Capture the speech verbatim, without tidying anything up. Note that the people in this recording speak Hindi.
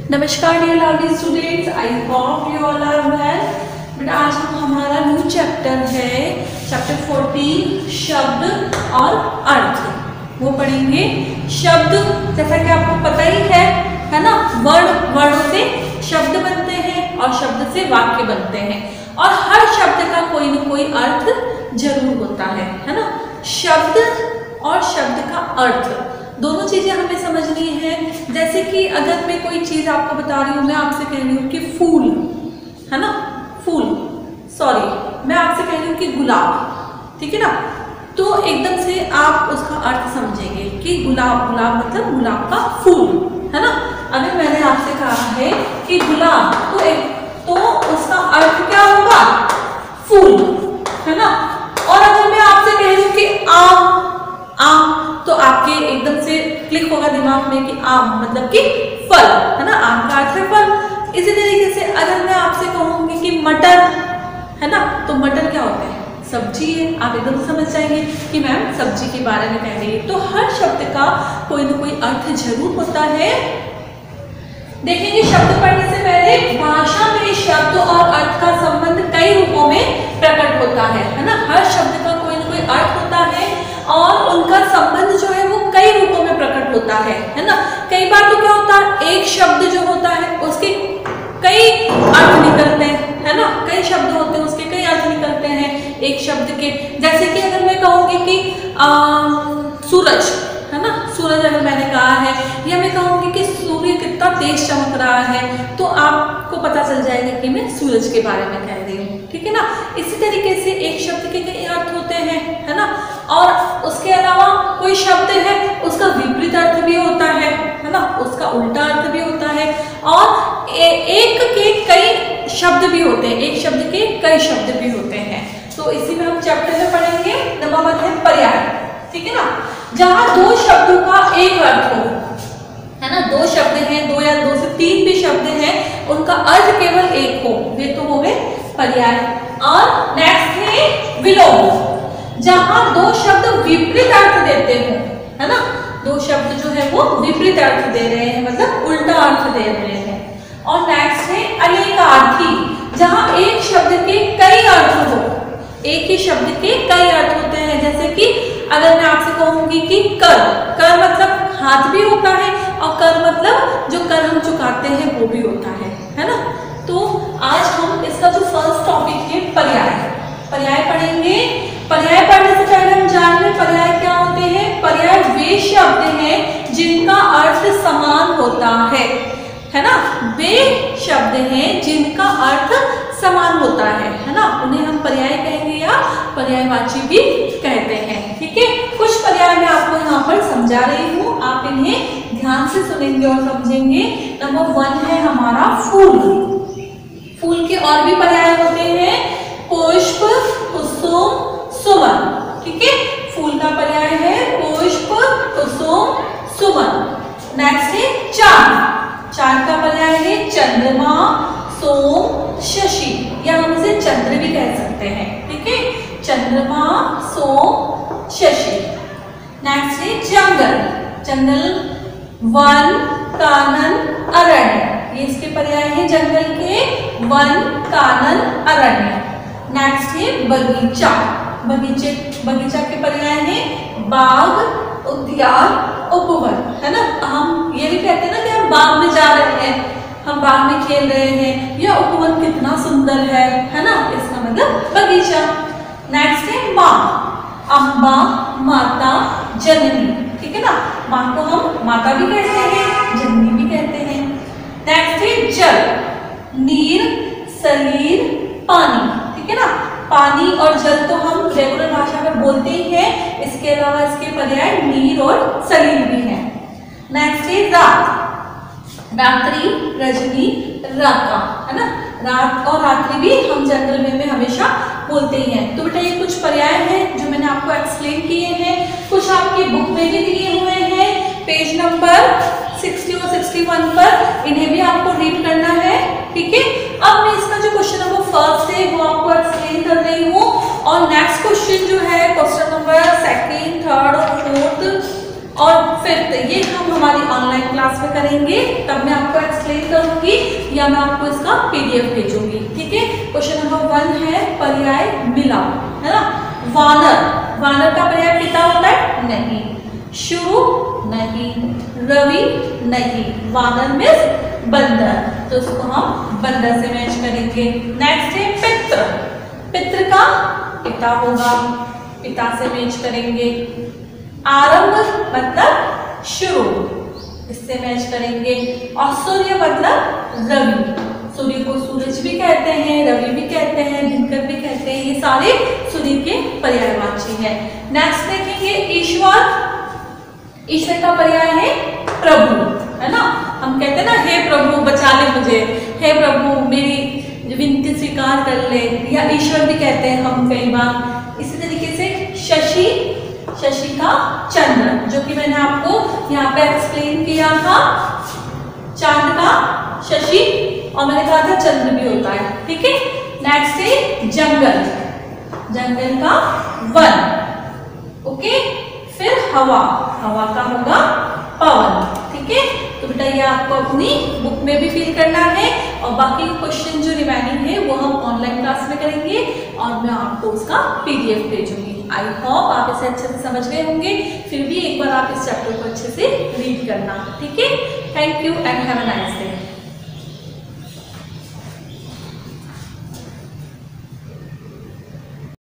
नमस्कार dear lovely students, I hope you all are well. बेटा आज हम हमारा न्यू चैप्टर है चैप्टर फोर्टीन शब्द और अर्थ, वो पढ़ेंगे। शब्द जैसा कि आपको पता ही है है ना, वर्ड वर्डों से शब्द बनते हैं और शब्द से वाक्य बनते हैं और हर शब्द का कोई न कोई अर्थ जरूर होता है है ना। शब्द और शब्द का अर्थ दोनों चीजें हमें समझनी है। जैसे कि अगर मैं कोई चीज आपको बता रही हूँ, मैं आपसे कह रही हूँ कि फूल है ना, फूल सॉरी मैं आपसे कह रही हूँ कि गुलाब, ठीक है ना, तो एकदम से आप उसका अर्थ समझेंगे कि गुलाब गुलाब मतलब गुलाब का फूल है ना। अगर मैंने आपसे कहा है कि गुलाब तो एक तो उसका अर्थ क्या होगा, फूल है ना। और अगर मैं आपसे कह रही हूँ कि आम आम तो आपके एकदम से क्लिक होगा दिमाग में कि आम मतलब कि फल है ना, आम का अर्थ है फल। इसी तरीके से अगर मैं आपसे कहूंगी कि मटर है ना, तो मटर क्या होता है, सब्जी है। आप एकदम समझ जाएंगे कि मैम सब्जी के बारे में कह रही है। तो हर शब्द का कोई ना कोई अर्थ जरूर होता है। देखेंगे शब्द पढ़ने से पहले भाषा में शब्द और अर्थ का संबंध कई रूपों में प्रकट होता है है ना। हर शब्द का कोई ना कोई अर्थ होता है और उनका संबंध जो है वो कई रूपों में प्रकट होता है है ना। कई बार तो क्या होता है, एक शब्द जो होता है उसके कई अर्थ निकलते हैं है ना, कई शब्द होते हैं उसके कई अर्थ निकलते हैं एक शब्द के। जैसे कि अगर मैं कहूंगी कि आ, सूरज है ना, सूरज अगर मैंने कहा है, या मैं कहूंगी कि सूर्य कितना तेज चमक रहा है, तो आपको पता चल जाएगा कि मैं सूरज के बारे में कह रही हूँ, ठीक है ना। इसी तरीके से एक शब्द के कई अर्थ होते हैं है ना। और उसके अलावा कोई शब्द है उसका विपरीत अर्थ भी होता है है ना, उसका उल्टा अर्थ भी होता है। और ए, एक के कई शब्द भी होते हैं, एक शब्द के कई शब्द भी होते हैं। तो इसी में हम चैप्टर में पढ़ेंगे। नंबर वन है पर्याय, ठीक है ना, जहां दो शब्दों का एक अर्थ हो है ना। दो शब्द हैं, दो या दो से तीन भी शब्द हैं, उनका अर्थ केवल एक हो, वे तो हो गए पर्याय। और नेक्स्ट है विलोम, जहां दो शब्द विपरीत अर्थ देते हो है ना। दो शब्द जो है वो विपरीत अर्थ दे रहे हैं, मतलब उल्टा अर्थ दे रहे हैं। और नेक्स्ट है अनेकार्थी, जहां एक शब्द के कई अर्थ हो, एक ही शब्द के कई अर्थ होते हैं। जैसे कि अगर मैं आपसे कहूंगी कि कर, कर मतलब हाथ भी होता है और कर मतलब जो कर हम चुकाते हैं वो भी होता है है ना। तो आज हम इसका जो फर्स्ट टॉपिक है पर्याय, पर्याय पढ़ेंगे। पर्याय पढ़ने से पहले हम जान लें पर्याय क्या होते हैं। पर्याय वे शब्द हैं जिनका अर्थ समान होता है है ना, वे शब्द हैं जिनका अर्थ समान होता है है ना, उन्हें हम पर्याय कहेंगे या पर्यायवाची भी कहते हैं, ठीक है। कुछ पर्याय मैं आपको यहाँ पर समझा रही हूँ, आप इन्हें ध्यान से सुनेंगे और समझेंगे। नंबर वन है हमारा फूल। फूल के और भी पर्याय होते हैं, पुष्प, कुसुम, सुमन, ठीक है। फूल का पर्याय है पुष्प, कुसुम, सुमन। नेक्स्ट है चांद, चांद का पर्याय है चंद्रमा, सोम, शशि, या हम इसे चंद्र भी कह सकते हैं, ठीक है। चंद्रमा, सोम, शशि। नेक्स्ट है जंगल, जंगल, वन, कानन, अरण्य, ये इसके पर्याय है जंगल के, वन, कानन, अरण्य। नेक्स्ट है बगीचा, बगीचे बगीचा के पर्याय है बाग, उद्यान, उपवन, है ना। हम ये भी कहते हैं ना कि हम बाग में जा रहे हैं, हम बाग में खेल रहे हैं, या उपवन कितना सुंदर है है ना, इसका मतलब बगीचा। नेक्स्ट है माँ, अम्बा, माता, जननी, ठीक है ना। माँ को हम माता भी कहते हैं, जननी भी कहते हैं। नेक्स्ट है जल, नीर, सलीर, पानी, ठीक है ना। पानी और जल तो हम रेगुलर भाषा में बोलते ही हैं, इसके अलावा इसके पर्याय नीर और सलीर भी हैं। नेक्स्ट है रात, रात्रि, रजनी, राका, है ना। रात और रात्रि भी हम जनरल वे में हमेशा बोलते ही हैं। तो बेटा ये कुछ पर्याय हैं जो मैंने आपको एक्सप्लेन किए हैं, कुछ आपकी बुक में भी दिए हुए हैं पेज नंबर सिक्सटी और सिक्सटी वन पर, इन्हें भी आपको रीड करना है, ठीक है। अब मैं इसका जो क्वेश्चन नंबर फर्स्ट है वो आपको एक्सप्लेन कर रही हूँ, और नेक्स्ट क्वेश्चन जो है क्वेश्चन नंबर सेकेंड, थर्ड और फोर्थ और फिफ्थ, ये हम हमारी ऑनलाइन क्लास में करेंगे, तब मैं आपको एक्सप्लेन करूंगी या मैं आपको इसका पीडीएफ भेजूंगी, ठीक है। क्वेश्चन नंबर वन है पर्याय मिला, है ना। वानर, वानर का पर्याय पिता होता है, नहीं। शुरू, नहीं। रवि, नहीं। वानर मीन्स बंदर, तो इसको हम बंदर से मैच करेंगे। नेक्स्ट है पितृ, पितृ का पिता होगा, पिता से मैच करेंगे। आरंभ मतलब शुरू, इससे मैच करेंगे। और सूर्य मतलब रवि, सूर्य को सूरज भी कहते हैं, रवि भी कहते हैं, दिनकर भी कहते हैं, ये सारे सूर्य के पर्यायवाची है। नेक्स्ट देखेंगे ईश्वर, ईश्वर का पर्याय है प्रभु, है ना। हम कहते हैं ना हे प्रभु बचा ले मुझे, हे प्रभु मेरी विनती स्वीकार कर ले, या ईश्वर भी कहते हैं हम कई बार। इसी तरीके से शशि, शशि का चंद्र, जो कि मैंने आपको यहाँ पे एक्सप्लेन किया था, चांद का शशि, और मैंने कहा था चंद्र भी होता है, ठीक है। नेक्स्ट है जंगल, जंगल का वन, ओके। फिर हवा, हवा का होगा पवन, ठीक है। तो बेटा ये आपको अपनी बुक में भी फिल करना है, और बाकी क्वेश्चन जो रिमेनिंग है वो हम ऑनलाइन क्लास में करेंगे, और मैं आपको उसका पीडीएफ भेजूंगी। आई होप आप इसे अच्छे से समझ गए होंगे, फिर भी एक बार आप इस चैप्टर को अच्छे से रीड करना, ठीक है। Thank you and have a nice day.